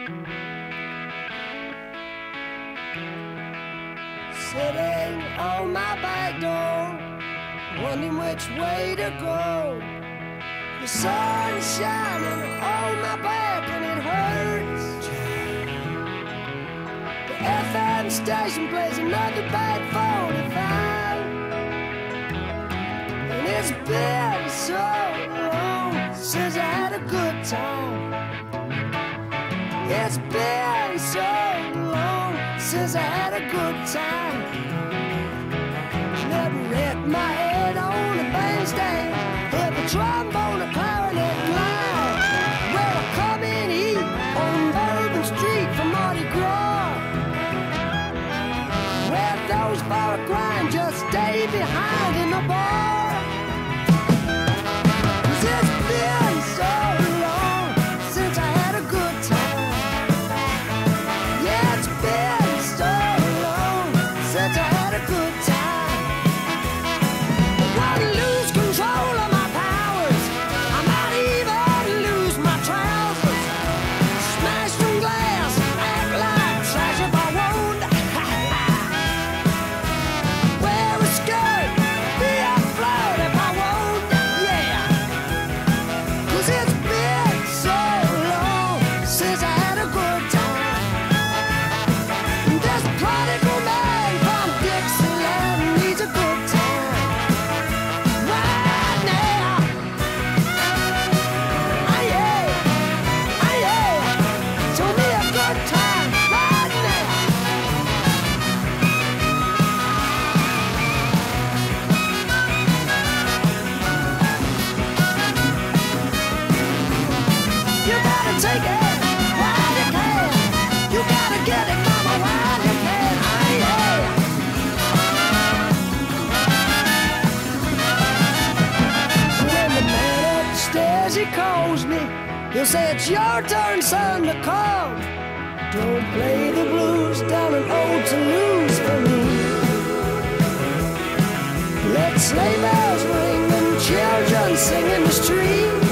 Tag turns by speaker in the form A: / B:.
A: Sitting on my back door, wondering which way to go. The sun's shining on my back and it hurts. The FM station plays another bad 45, and it's been so long since I had a good time. It's been so long since I had a good time. Never wrecked my head on a bandstand, hit the trombone, a clarinet line. Well, I come in heat on Bourbon Street for Mardi Gras. Well, those for a crime just stay behind in the bar. 'Cause it's been so long since I had a good time. Yeah, it's been so long since I had a good time. I wanna lose control of my powers. I might even lose my trousers. Smash some glass, act like trash if I won't. Wear a skirt, be afloat if I won't. Yeah, 'cause it's been so long since I had a good time. This prodigal man from Dixieland needs a good time right now. Oh yeah, oh yeah, so me a good time right now. You gotta take it while you can. You gotta get it, mama, while you can. Oh yeah. When the man upstairs he calls me, he'll say it's your turn, son, to come. Don't play the blues down in old Toulouse for me. Let sleigh bells ring and children sing in the street.